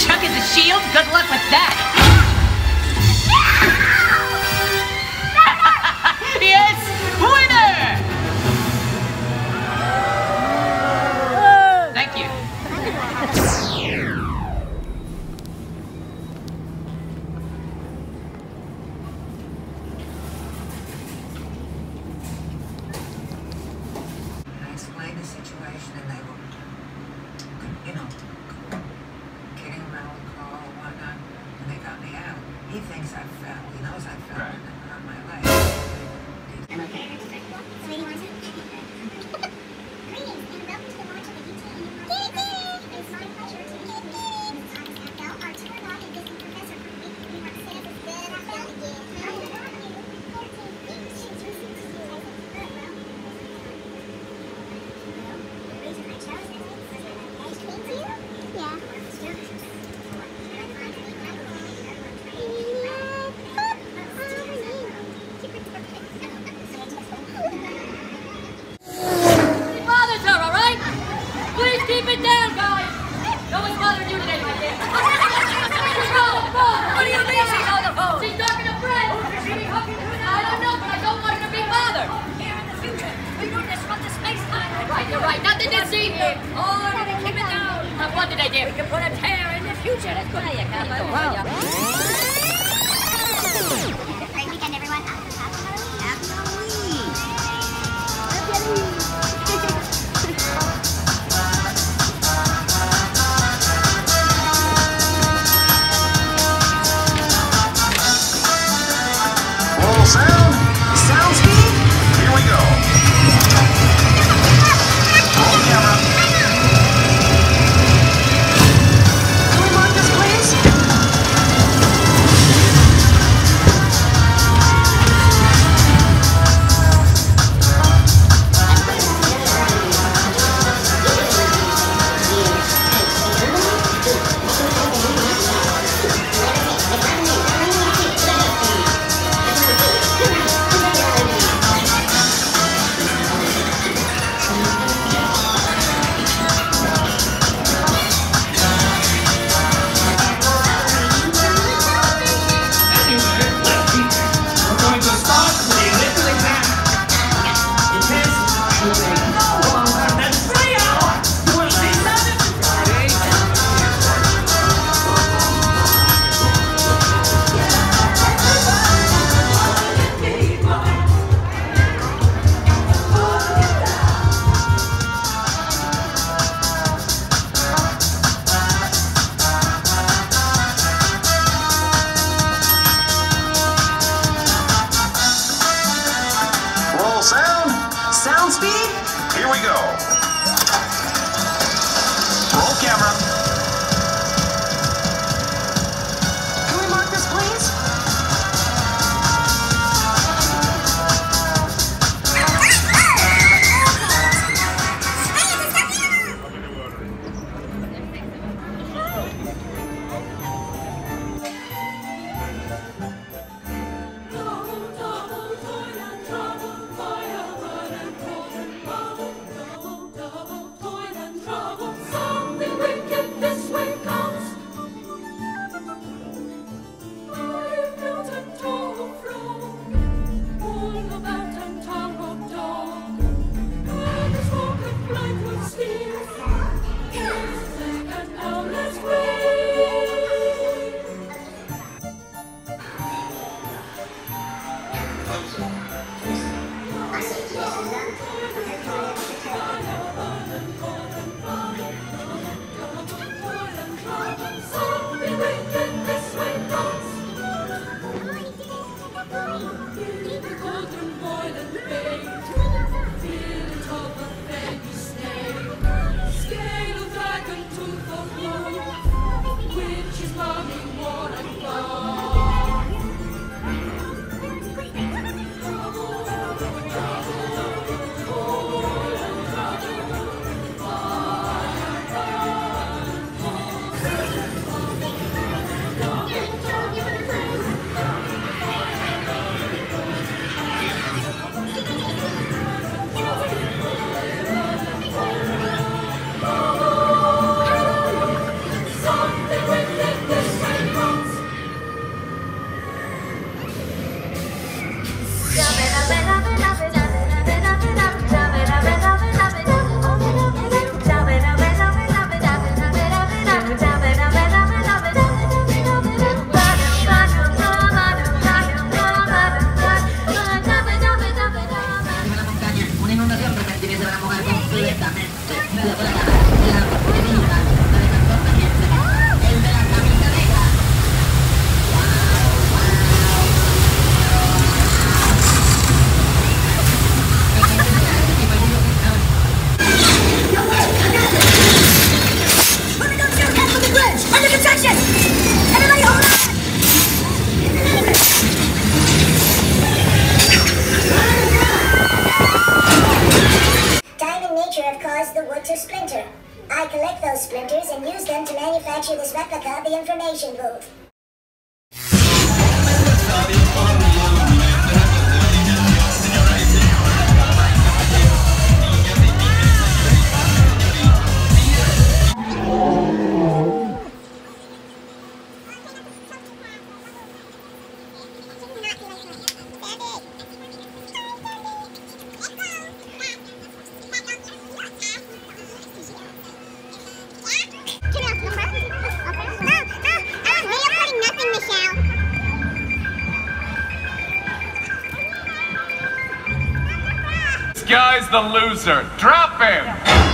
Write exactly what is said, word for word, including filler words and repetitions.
Chuck is a shield? Good luck with that. Yes, winner! Thank you. I explained the situation and they were, you know, kidding around with Carl and whatnot, and they got me out. He thinks I fell. He knows I fell and I hurt my leg. I'm okay. Sweetie, want to? Greetings and welcome to the launch of the U T E program. It's my pleasure to introduce Miz Abel, our tour guide and visiting professor for the week. We want to say it's good. I felt again. I'm the one who fourteen weeks. She's listening to you. Well, the reason I chose this is because I'm engaged to you. Yeah. Keep it down, guys! No one's bothering you today, my dear. She's on the phone! What do you mean she's on the phone? She's talking to friends! I don't know, but I don't want her to be bothered! Here in the future, we don't disrupt the space-time. Right, you're right. Nothing this evening! Oh, keep it down! Now, what did I do? We can put a tear in the future. That's good. You can't go wrong. Great weekend, everyone. Sound? Sound speed? Here we go. Roll camera. Can we mark this, please? got you this replica of the information booth. This guy's the loser. Drop him!